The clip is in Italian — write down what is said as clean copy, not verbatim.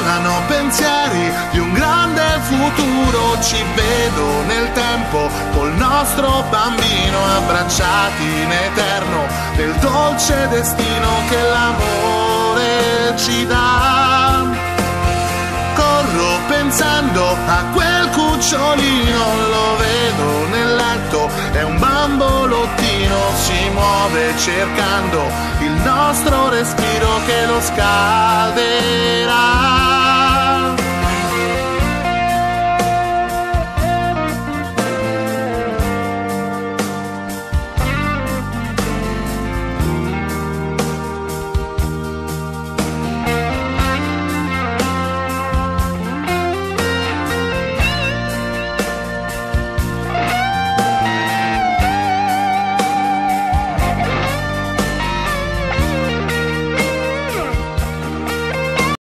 tornano pensieri di un grande futuro. Ci vedo nel tempo col nostro bambino, abbracciati in eterno del dolce destino che l'amore ci dà. Corro pensando a quel cucciolino, lo vedo nel letto, è un bambolottino, si muove cercando il nostro respiro che lo scalderà.